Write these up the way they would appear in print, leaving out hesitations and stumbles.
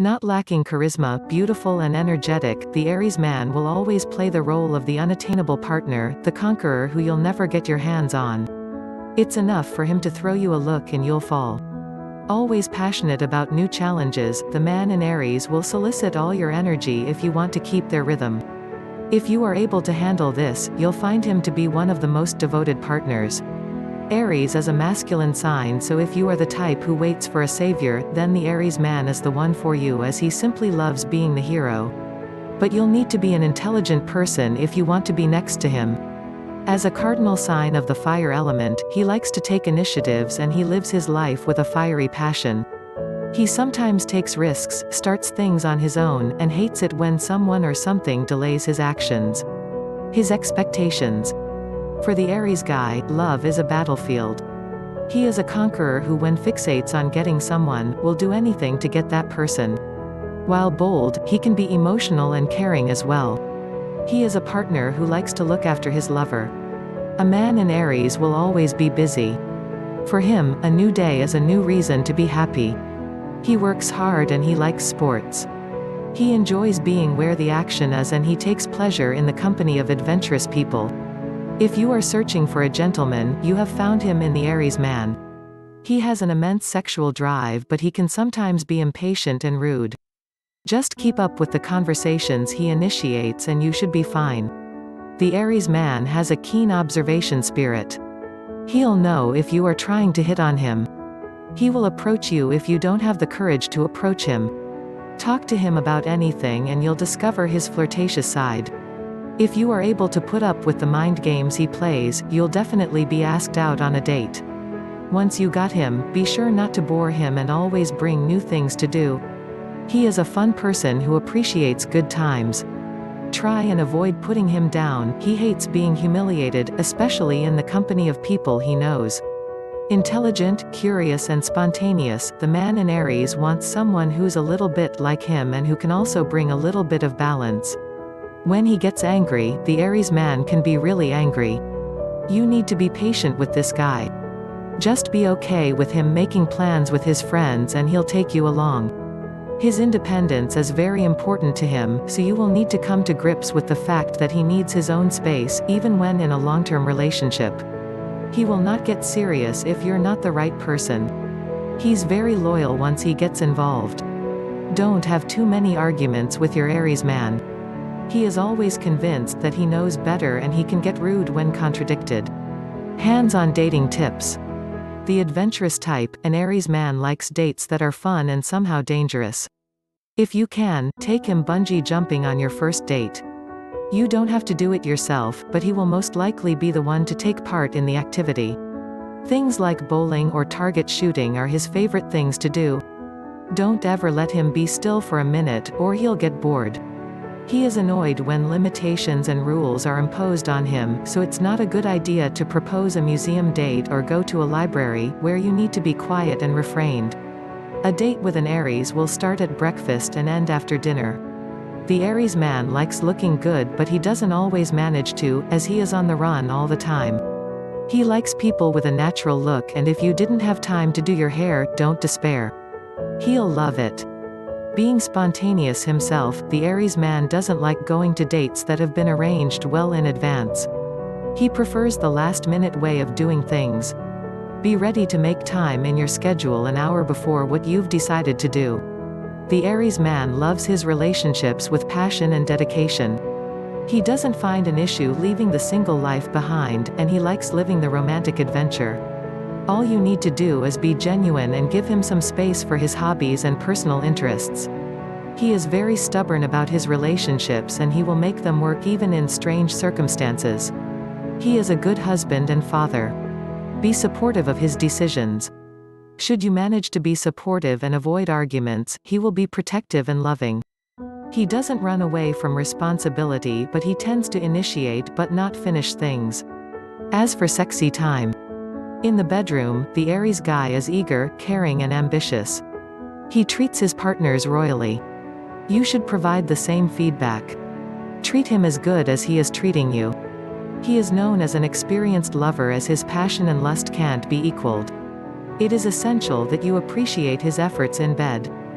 Not lacking charisma, beautiful and energetic, the Aries man will always play the role of the unattainable partner, the conqueror who you'll never get your hands on. It's enough for him to throw you a look and you'll fall. Always passionate about new challenges, the man in Aries will solicit all your energy if you want to keep their rhythm. If you are able to handle this, you'll find him to be one of the most devoted partners. Aries is a masculine sign, so if you are the type who waits for a savior, then the Aries man is the one for you, as he simply loves being the hero. But you'll need to be an intelligent person if you want to be next to him. As a cardinal sign of the fire element, he likes to take initiatives and he lives his life with a fiery passion. He sometimes takes risks, starts things on his own, and hates it when someone or something delays his actions. His expectations. For the Aries guy, love is a battlefield. He is a conqueror who, when fixates on getting someone, will do anything to get that person. While bold, he can be emotional and caring as well. He is a partner who likes to look after his lover. A man in Aries will always be busy. For him, a new day is a new reason to be happy. He works hard and he likes sports. He enjoys being where the action is and he takes pleasure in the company of adventurous people. If you are searching for a gentleman, you have found him in the Aries man. He has an immense sexual drive, but he can sometimes be impatient and rude. Just keep up with the conversations he initiates and you should be fine. The Aries man has a keen observation spirit. He'll know if you are trying to hit on him. He will approach you if you don't have the courage to approach him. Talk to him about anything and you'll discover his flirtatious side. If you are able to put up with the mind games he plays, you'll definitely be asked out on a date. Once you got him, be sure not to bore him and always bring new things to do. He is a fun person who appreciates good times. Try and avoid putting him down, he hates being humiliated, especially in the company of people he knows. Intelligent, curious and spontaneous, the man in Aries wants someone who's a little bit like him and who can also bring a little bit of balance. When he gets angry, the Aries man can be really angry. You need to be patient with this guy. Just be okay with him making plans with his friends and he'll take you along. His independence is very important to him, so you will need to come to grips with the fact that he needs his own space, even when in a long-term relationship. He will not get serious if you're not the right person. He's very loyal once he gets involved. Don't have too many arguments with your Aries man. He is always convinced that he knows better and he can get rude when contradicted. Hands-on dating tips. The adventurous type, an Aries man likes dates that are fun and somehow dangerous. If you can, take him bungee jumping on your first date. You don't have to do it yourself, but he will most likely be the one to take part in the activity. Things like bowling or target shooting are his favorite things to do. Don't ever let him be still for a minute, or he'll get bored. He is annoyed when limitations and rules are imposed on him, so it's not a good idea to propose a museum date or go to a library, where you need to be quiet and refrained. A date with an Aries will start at breakfast and end after dinner. The Aries man likes looking good, but he doesn't always manage to, as he is on the run all the time. He likes people with a natural look, and if you didn't have time to do your hair, don't despair. He'll love it. Being spontaneous himself, the Aries man doesn't like going to dates that have been arranged well in advance. He prefers the last-minute way of doing things. Be ready to make time in your schedule an hour before what you've decided to do. The Aries man loves his relationships with passion and dedication. He doesn't find an issue leaving the single life behind, and he likes living the romantic adventure. All you need to do is be genuine and give him some space for his hobbies and personal interests. He is very stubborn about his relationships and he will make them work even in strange circumstances. He is a good husband and father. Be supportive of his decisions. Should you manage to be supportive and avoid arguments, he will be protective and loving. He doesn't run away from responsibility, but he tends to initiate but not finish things. As for sexy time, in the bedroom, the Aries guy is eager, caring and ambitious. He treats his partners royally. You should provide the same feedback. Treat him as good as he is treating you. He is known as an experienced lover, as his passion and lust can't be equaled. It is essential that you appreciate his efforts in bed.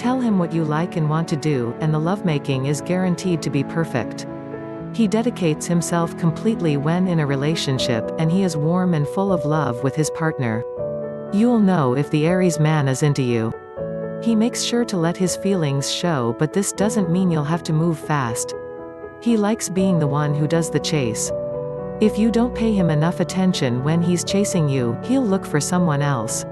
Tell him what you like and want to do, and the lovemaking is guaranteed to be perfect. He dedicates himself completely when in a relationship, and he is warm and full of love with his partner. You'll know if the Aries man is into you. He makes sure to let his feelings show, but this doesn't mean you'll have to move fast. He likes being the one who does the chase. If you don't pay him enough attention when he's chasing you, he'll look for someone else.